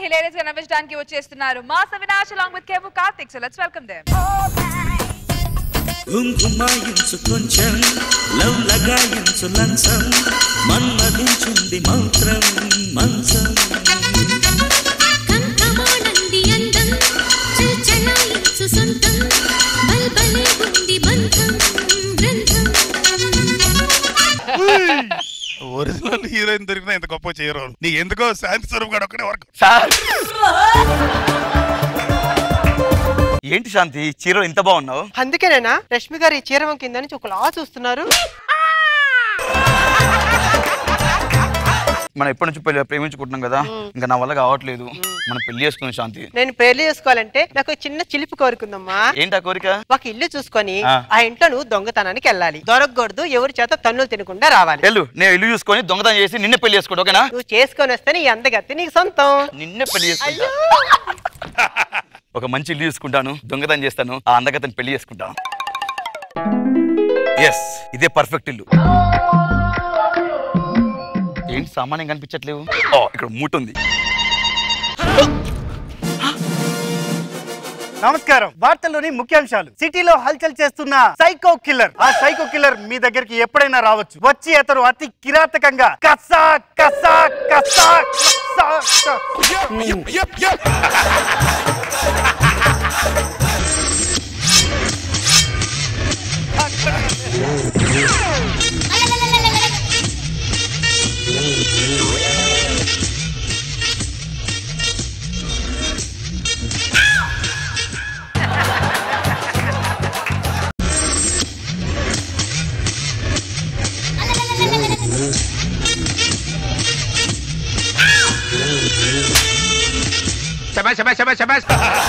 hilarious గా నవ్వించడానికి వచ్చేస్తున్నారు mass Avinash along with Kevu Karthik. So let's welcome them. గుంగుమాయించు కొంచెం లవ్ లగాయించు లంచం మన్మధించుంది మంత్రం మంచం కంకమానంది అందం చలచలాయించు సొంతం బల్బలే ఉంది బంధం గ్రంథం ఒరిజినల్ హీరోయిన్ దొరికినా ఇంత గొప్ప చేయరు నీకు ఎందుకో శాంతి స్వరూప్ గారు ఒక్కడే వర్క్ ఏంటి శాంతి చీరలో ఇంత బాగున్నావు? అందుకేనేనా రష్మి గారు ఈ చీర కింద నుంచి ఒకలా చూస్తున్నారు. మనం ఎప్పటి నుంచి ప్రేమించుకుంటున్నాం కదా, ఇంకా నా వల్ల కావట్లేదు. మనం పెళ్లి చేసుకున్నాం శాంతి. నేను పెళ్లి చేసుకోవాలంటే నాకు చిన్న చిలిపి కోరుకుందమ్మా. ఏంటి ఆ కోరిక? ఒక ఇల్లు చూసుకొని ఆ ఇంట్లో నువ్వు దొంగతనానికి వెళ్ళాలి, దొరకకూడదు, ఎవరి చేత తన్నులు తినకుండా రావాలి. వెళ్ళు, నేను ఇల్లు చూసుకొని దొంగతనం చేసి నిన్నే పెళ్లి చేసుకోడు, ఓకేనా? నువ్వు చేసుకొని వస్తే నీ అందగత్తి నీకు సొంతం. నిన్నే పెళ్లి చేసుకుంటా. ఒక మంచి ఇల్లు చూసుకుంటాను, దొంగతనం చేస్తాను, ఆ అందగతని పెళ్లి చేసుకుంటాను. ఎస్, ఇదే పర్ఫెక్ట్ ఇల్లు. ఏంటి సామాన్యం కనిపించట్లేవు? ఓ, ఇక్కడ మూట ఉంది. నమస్కారం. వార్తల్లోని ముఖ్యాంశాలు. సిటీలో హల్చల్ చేస్తున్న సైకో కిల్లర్. ఆ సైకో కిల్లర్ మీ దగ్గరికి ఎప్పుడైనా రావచ్చు. వచ్చి అతను అతి కిరాతకంగా కసా కసా కసా శబాష్ శబాష్ శబాష్ శబాష్.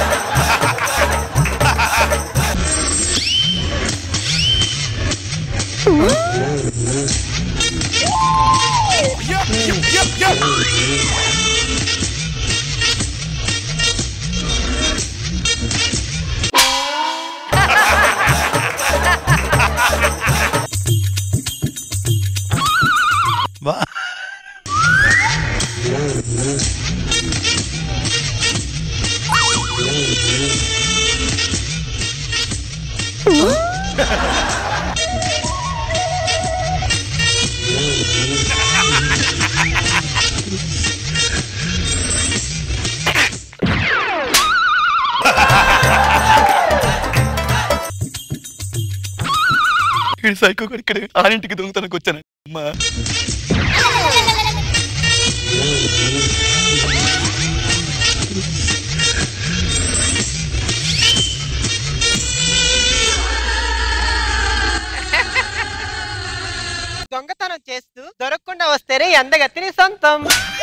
సైకో ఇక్కడ ఆరింటికి దొంగతనకు వచ్చాను. దొంగతనం చేస్తూ దొరకకుండా వస్తేనే అందగత్తి నీ సొంతం.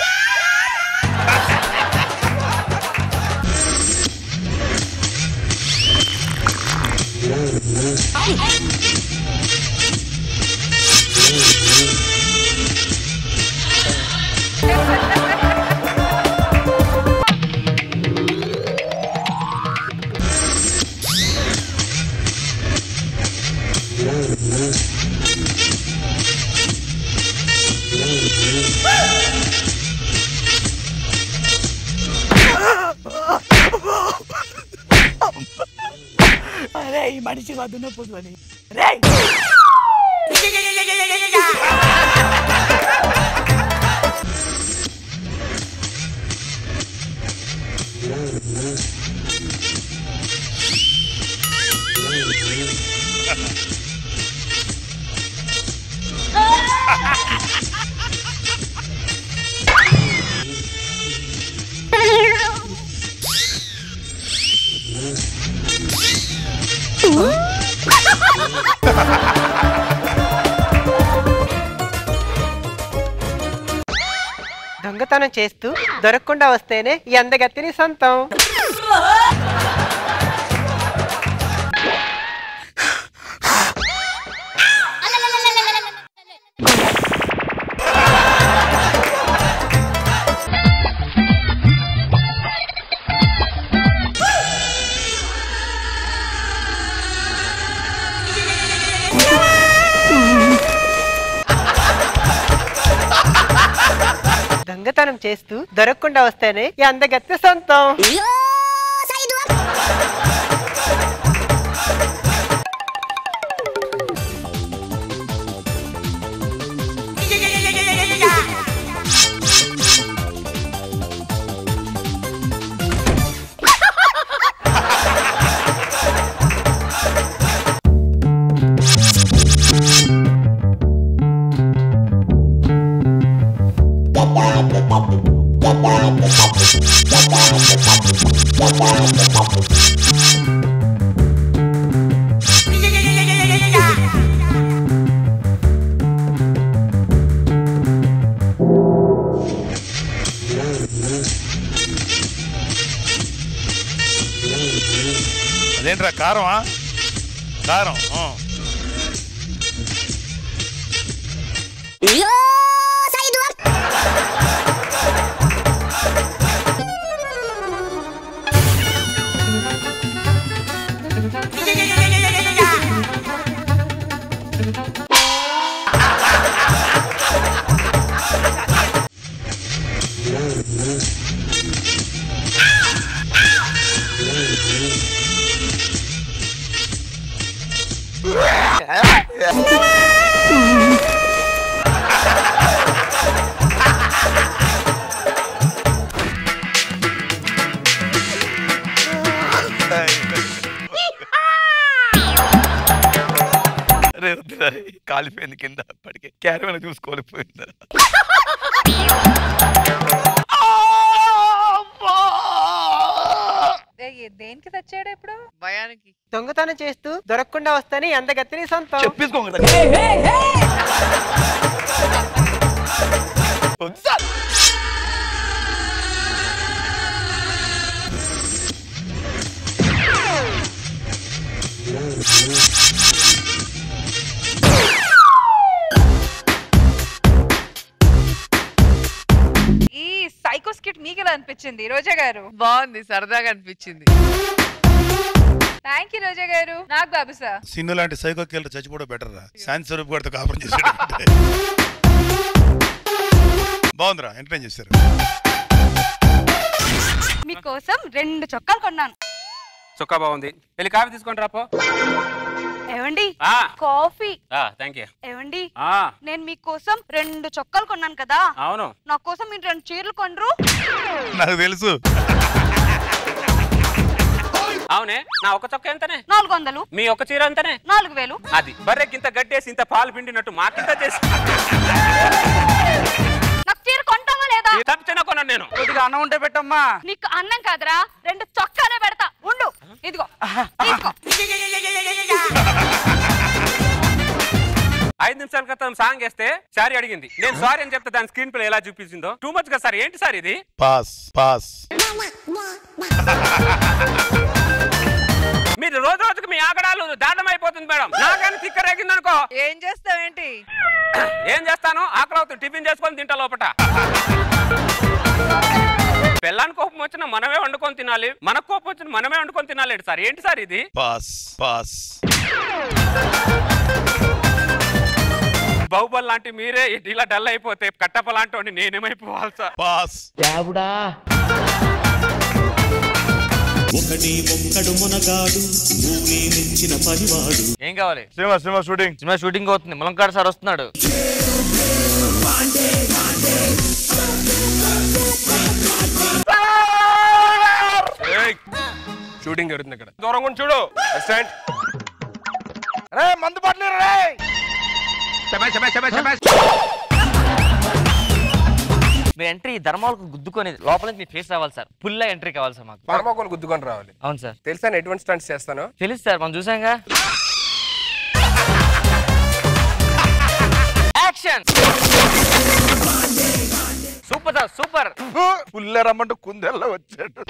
అరే ఈ మనిషి వద్దున పోదని దొంగతనం చేస్తూ దొరకకుండా వస్తేనే ఈ అందగత్తి నీ సొంతం. దొంగతనం చేస్తూ దొరకకుండా వస్తేనే ఈ అందగత్తె సొంతం. అదేంట్రా కారమా? కారం కాలిపోయింది కింద అప్పటికే క్యారవన్ చూసుకోలేకపోయింది. దేనికి తెచ్చాడు ఇప్పుడు? భయానికి. దొంగతనం చేస్తూ దొరకకుండా వస్తేనే ఈ అందగత్తెని సొంతం. చెప్పేసుకోండి. ఈ సైకో స్కిట్ మీకు ఎలా అనిపించింది రోజా గారు? బాగుంది, సరదాగా అనిపించింది. థ్యాంక్ యూ రోజా గారు. నాకు బాబు సార్ సిన్ను లాంటి సైకో కిల్లర్ చచ్చిపోవడం బెటర్ రా. శాంతి స్వరూప్ గారితో కాపురం చేశాడు. బాగుందిరా, ఎంటర్టైన్ చేశారు. మీకోసం 2 చొక్కాలు కొన్నాను. చొక్కా బాగుంది, వెళ్ళి కాఫీ తీసుకొని రాపో. ఏవండి కాఫీ? Thank you. ఏవండి నేను మీకోసం 2 చొక్కాలు కొన్నాను కదా. అవును. నా కోసం మీరు 2 చీరలు కొనరు? నాకు తెలుసు. అవునే, నా ఒక చొక్కా ఎంతనే? 400. మీ ఒక చీర ఎంతనే? 4000. అది బర్రెకి ఇంత గడ్డేసి ఇంత పాలు పిండినట్టు మాకింత చేసి నాకు చీర కొంటావా లేదా? తప్పిన కొన్నాను నేను. కొద్దిగా అన్నం ఉంటే పెట్టమ్మా. నీకు అన్నం కాదురా, 2 చొక్కాలే పెడతా. ఉండు, ఇదిగో తీసుకో. 5 నిమిషాల క్రితం సాంగ్ వేస్తే సారీ అడిగింది. నేను సారీ అని చెప్తే దాని స్క్రీన్ ప్లే ఎలా చూపించిందో టూ మచ్ గా సార్. ఏంటి సార్ ఇది? Pass pass. మీరు రోజు రోజుకి మీ ఆగడాలు దారుణం అయిపోతుంది మేడం. నాకని తిక్కరేగింది అనుకో. ఏం చేస్తావేంటి? ఏం చేస్తాను, ఆకలి అవుతుంది, టిఫిన్ చేసుకొని తింటా లోపట. పెళ్ళానికి కోపం వచ్చినా మనమే వండుకొని తినాలి, మనకు కోపం వచ్చిన మనమే వండుకొని తినాలి సార్. ఏంటి సార్ ఇది? Pass pass. బాహుబలి లాంటి మీరే ఇలా డల్ అయిపోతే కట్టప్ప లాంటి నేనేమైపోవాలి సార్? పాస్. ఒకటి ఒక్కడు మునగాడు ఊరే మెచ్చిన పనివాడు. ఏం కావాలి? Cinema shooting. సినిమా షూటింగ్ అవుతుంది. ములంకాడు సార్ వస్తున్నాడు. షూటింగ్ జరుగుతుంది ఇక్కడ. దూరంగా చూడు. అసిస్టెంట్ మందు బాటలు రే. మీ ఎంట్రీ ధర్మాలకు గుద్దుకొని లోపల నుంచి మీ ఫేస్ రావాలి సార్. ఫుల్ ఎంట్రీ కావాలి సార్ మాకు. ధర్మాకోలు గుద్దుకొని రావాలి. అవును సార్. తెలుసా ఎటువంటి స్టంట్స్ చేస్తాను? తెలుసు సార్, మనం చూసాంగా. యాక్షన్. Super sir, super. పుల్లె రమ్మంటూ కుందెల్లో వచ్చాడు.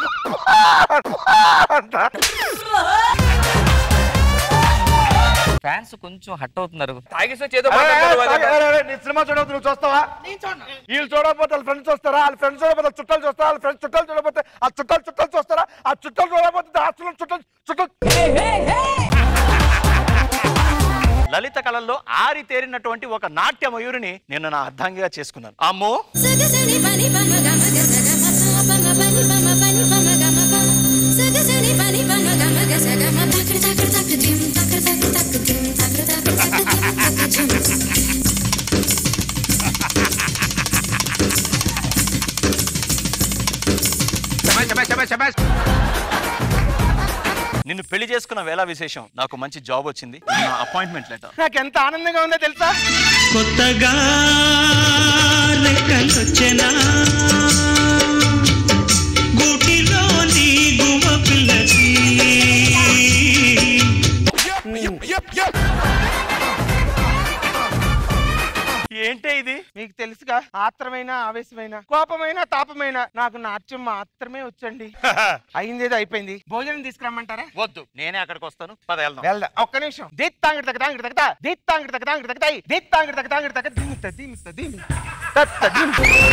ఫ్యాన్స్ కొంచెం హట్ అవుతున్నారు. సినిమా చూడవద్దు, నువ్వు చూస్తావా? వీళ్ళు చూడకపోతే వాళ్ళ ఫ్రెండ్స్ చూస్తారా? వాళ్ళ ఫ్రెండ్స్ చూడకపోతే చుట్టాలు చూస్తారా? వాళ్ళ ఫ్రెండ్స్ చుట్టాలు చూడకపోతే ఆ చుట్టాలు చూస్తారా? ఆ చుట్టాలు చూడకపోతే చుట్టాలు. లలిత కళల్లో నాట్యాల్లో ఆరితేరినటువంటి ఒక నాట్య మయూరిని నేను నా అర్ధాంగిగా చేసుకున్నాను. అమ్మో నిన్ను పెళ్లి చేసుకున్న వేళ విశేషం నాకు మంచి జాబ్ వచ్చింది. నా అపాయింట్మెంట్ లెటర్. నాకు ఎంత ఆనందంగా ఉందో తెలుసా? కొత్తగా లెక్కలొచ్చెనా గూటిలోని గువ్వ పిల్లకి. ఏంటే ఇది? మీకు తెలుసుగా, ఆత్రమైన ఆవేశమైన కోపమైన తాపమైన నాకు నాట్యం మాత్రమే వచ్చండి. అయిందేదో అయిపోయింది. భోజనం తీసుకురమ్మంటారా? వద్దు, నేనే అక్కడికి వస్తాను. పద వెళ్దాం. వెళ్దా. ఒక్క నిమిషం. దీత్తాంగిడి తగ్గ తాంగిడి తగ్గ దీత్తాంగిడి తగ్గ తాంగిడి తగ్గతాయి దీత్తాంగిడి తగ్గ తాంగిడి తగ్గ దీమిత దీమిత దీమి తత్త దీమి.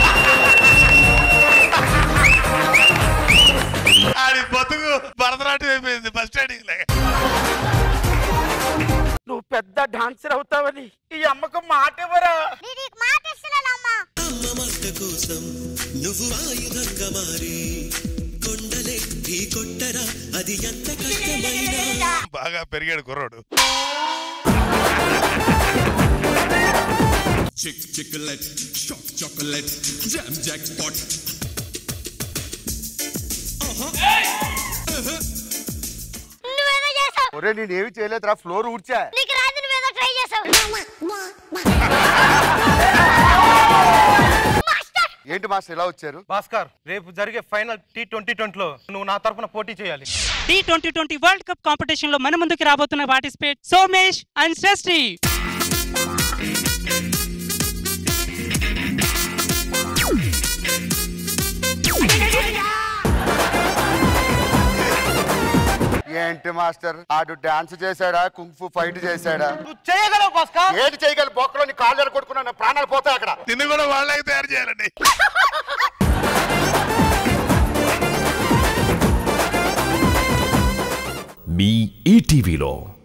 ఆడి బతుకు భరతనాట్యం అయిపోయింది బస్ స్టాండింగ్ లాగా. నువ్వు పెద్ద డాన్సర్ అవుతావని ఈ అమ్మకు మాట ఇవ్వరా? అమ్మ మాట కోసం నువ్వు ఆయుధంగా మారి కొండలే ఢీ కొట్టరా అది ఎంత కష్టమైనా. బాగా పెరిగాడు కుర్రాడు. Chick chiclet shock chocolate jam jackpot. ఒరే నేనేమి చేయలేదురా, ఫ్లోర్ ఊడ్చా. ఏంటి మాస్టర్ ఇలా వచ్చారు? భాస్కర్, రేపు జరిగే ఫైనల్ T20 నువ్వు నా తరపున పోటీ చేయాలి. T20 వరల్డ్ కప్ కాంపిటీషన్ లో మన ముందుకు రాబోతున్న పార్టిసిపేట్ సోమేష్ అండ్ శ్రేష్ఠి. ఏంటి మాస్టర్, ఆడు డాన్స్ చేశాడా కుంఫు ఫైట్ చేశాడా? నువ్వు చేయగలవు భాస్కర్. ఏంటి చేయగలవు? బొక్కలో నీ కాళ్ళు కొట్టుకున్నా ప్రాణాలు పోతాయి అక్కడ. నిన్ను కూడా వాళ్ళకి తయారు చేయాలండి. మీ ఈటీవీలో